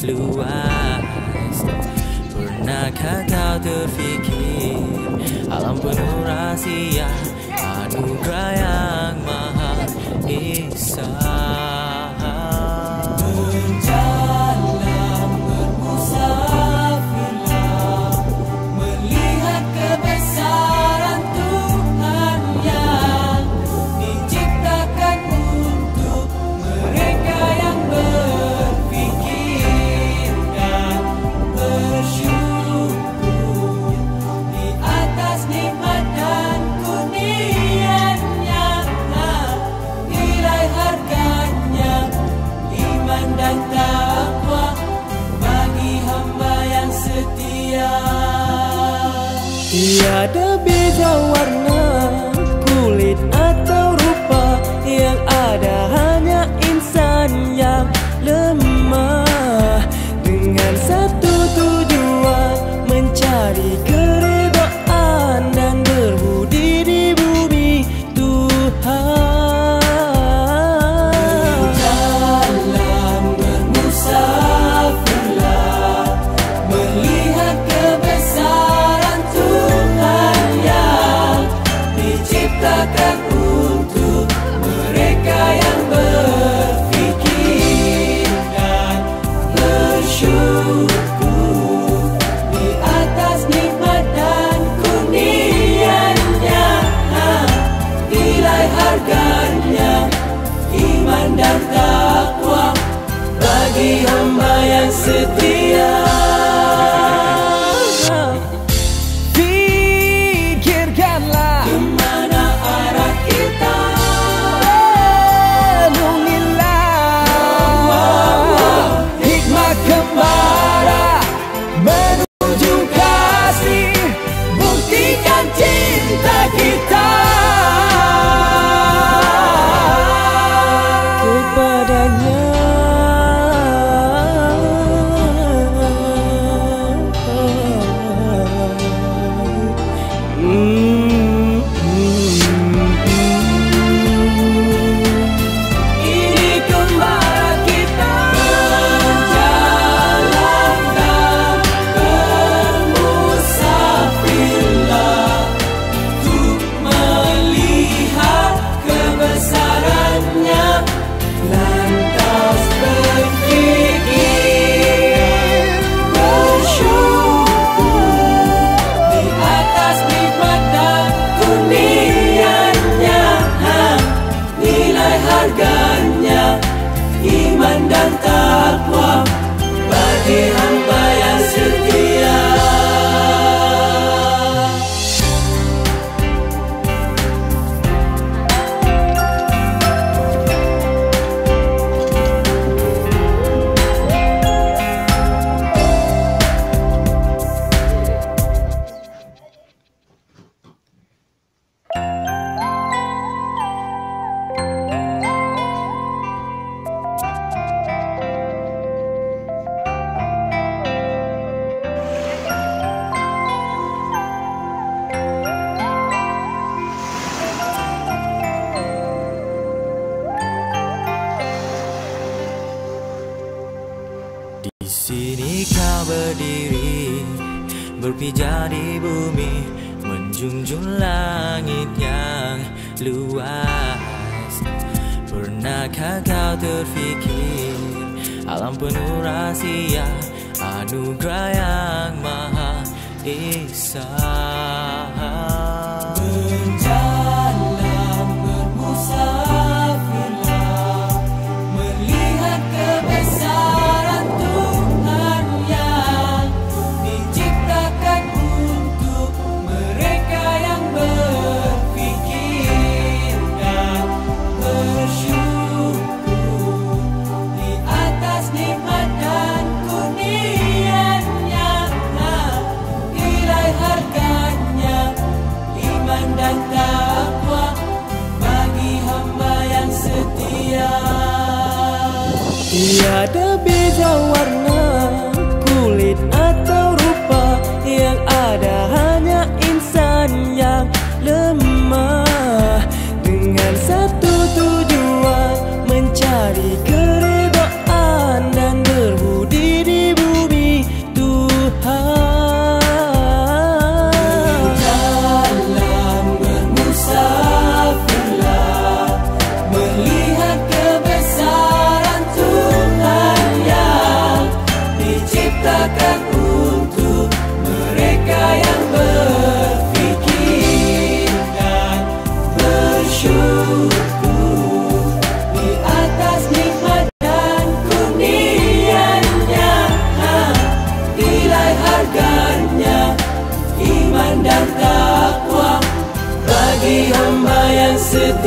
luas. Pernahkah kau terfikir alam penuh rahsia, anugerah yang maha esa. Berjalan bermusafirlah, melihat kebesaran Tuhan yang diciptakan untuk mereka yang berfikir dan bersyukur di atas nikmat dan kurnia-Nya. Nilai harganya iman dan takwa bagi hamba yang setia. Tiada beza warna kulit atau rupa, yang ada hanya insan yang lemah, dengan satu tujuan mencari keredaan dan berbudi di bumi Tuhan. Berjalan bermusafirlah, melihat kebesaran Tuhan yang diciptakan untuk mereka yang berfikir dan bersyukur di atas nikmat dan kurnia-Nya. Nilai harganya iman dan takwa bagi hamba yang setia. Fikirkanlah Kemana arah kita? renungilah hikmah kembara menuju kasih, buktikan cinta kita kepadanya. Ini kembara kita, berjalan dan bermusafirlah untuk melihat kebesarannya, lantas berfikir bersyukur di atas nikmat dan kurnia-Nya. Nilai harganya iman dan takwa bagi hamba yang setia. Di sini kau berdiri, berpijak di bumi, menjunjung langit yang luas. Pernahkah kau terfikir alam penuh rahsia, anugerah yang maha esa. Berjalan bermusafirlah, melihat kebesaran Tuhan yang diciptakan untuk mereka yang berfikir dan bersyukur di atas nikmat dan kurnia-Nya. Nilai harganya iman dan takwa bagi hamba yang setia. Tiada beza warna kulit atau rupa, yang ada hanya insan yang lemah, dengan satu tujuan mencari keredaan dan berbudi di setia.